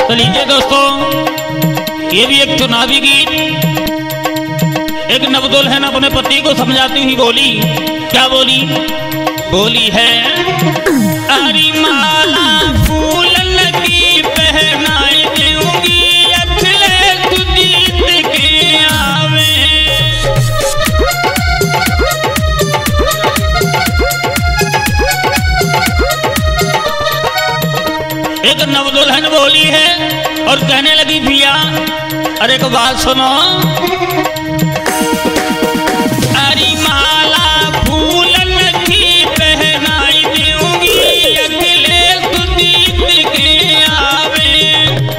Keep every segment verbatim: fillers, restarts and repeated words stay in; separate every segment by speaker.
Speaker 1: तो लीजिए दोस्तों, ये भी एक चुनावी गीत। एक नवदुल्हन अपने पति को समझाती हुई बोली, क्या बोली? बोली है, अरे माला फूलन की पहनाई दूंगी, अखिलेश जीत के आवे। एक नवदुल्हन बोली है और कहने लगी, भैया अरे एक बात सुनो, अरे माला फूलन की पहनाई दूंगी, अखिलेश जीत के आवे।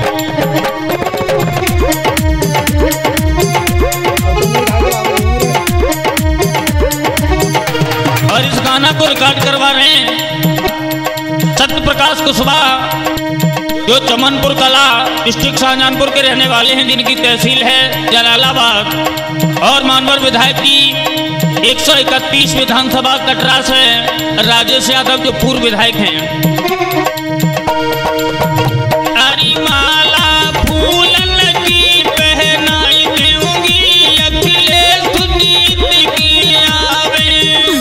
Speaker 1: और इस गाना को रिकॉर्ड करवा रहे हैं सत्य प्रकाश कुशवाहा, जो चमनपुर कला डिस्ट्रिक्ट शाहजहानपुर के रहने वाले हैं, जिनकी तहसील है जलालाबाद, और मानवर विधायक की एक सौ इकतीस विधानसभा कटरा से राजेश यादव जो पूर्व विधायक हैं। अरे माला फूलन की पहनाई दूंगी, अखिलेश जीत के आवे।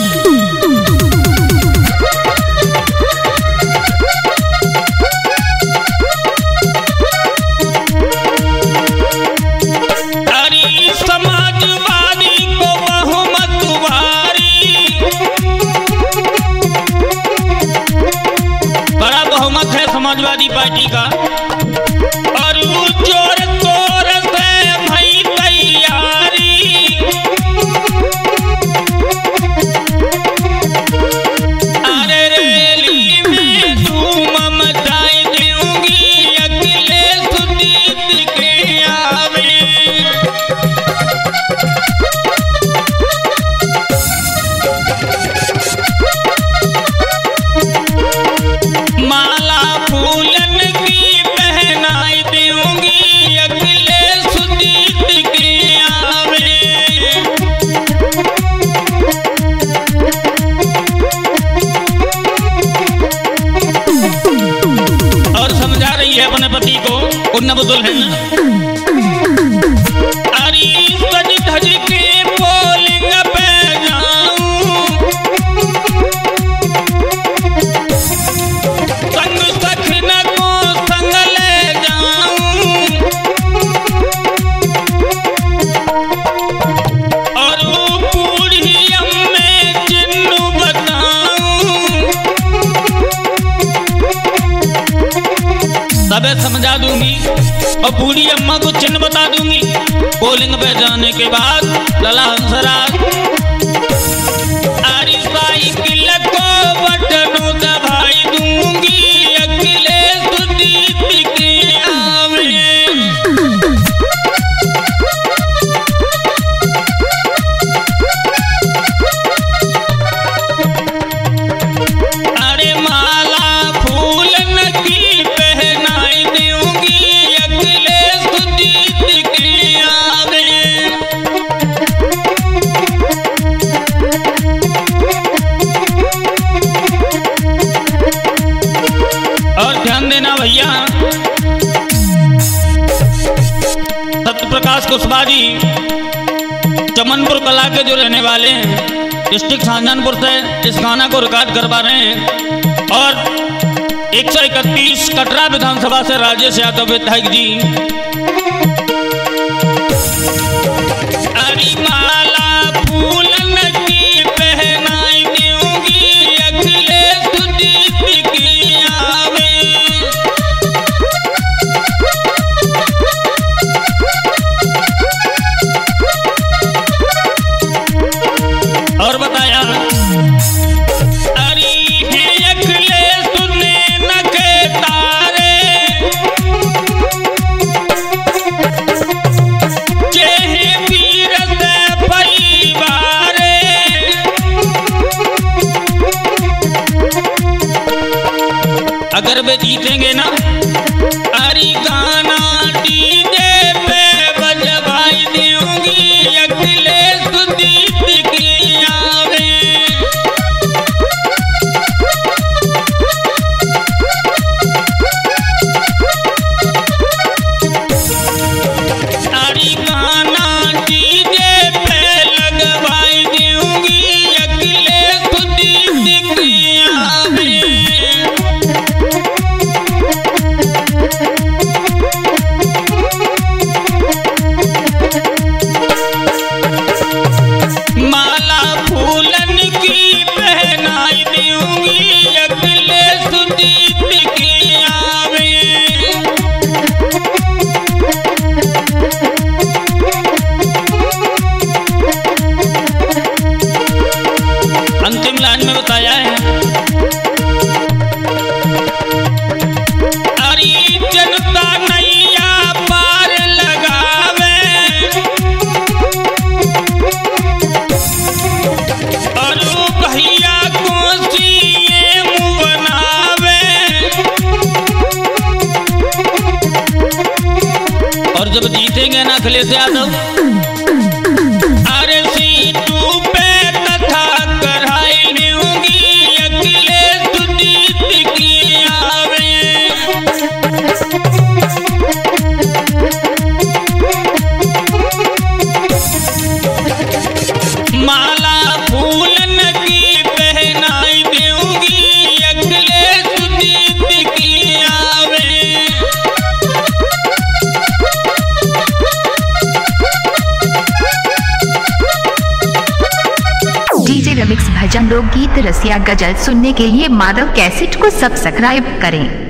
Speaker 1: समाजवादी पार्टी का, और जोर तोर से भई तैयारी। अरे रैली में धूम मचाई दूंगी, अखिलेश जीत के आवे। माला फूलन की पहनाई दूंगी, अखिलेश जीत के आवे। और समझा रही है अपने पति को, उन नवदुल्हन, अरे सज धज के पोलिंग पे जाऊं, संग सखन को संग ले जाऊं, और पूड़ियम में चिन्ह बताऊं। सबे समझा दूंगी और बूढ़ी अम्मा को चिन्ह बता दूंगी। पोलिंग पे जाने के बाद लला हंसराज, अरे साइकिल को बटनों दबाई दूंगी, अखिलेश जीत के आवे। अरे माला फूलन की पहनाई दूंगी, अखिलेश जीत के आवे। और ध्यान देना भैया, सत्य प्रकाश कुशवाहा जी चमनपुर कला के जो रहने वाले हैं, डिस्ट्रिक्ट शाहजहानपुर से इस गाना को रिकॉर्ड करवा रहे हैं, और एक सौ इकतीस कटरा विधानसभा से राजेश यादव विधायक जी। अरे माला फूलन की पहनाई दूंगी, अखिलेश जीत के आवे। और बताया, अरे हे अखिलेश ने नखे तारे, अखिलेश यादव। अरे सीटू पे कथा कराई लूंगी अखिलेश जीत की आवे। माला फूलन की पहनाई दूंगी अखिलेश जीत की आवे।
Speaker 2: डीजे रिमिक्स भजन लोकगीत रसिया गजल सुनने के लिए माधव कैसेट को सब्सक्राइब करें।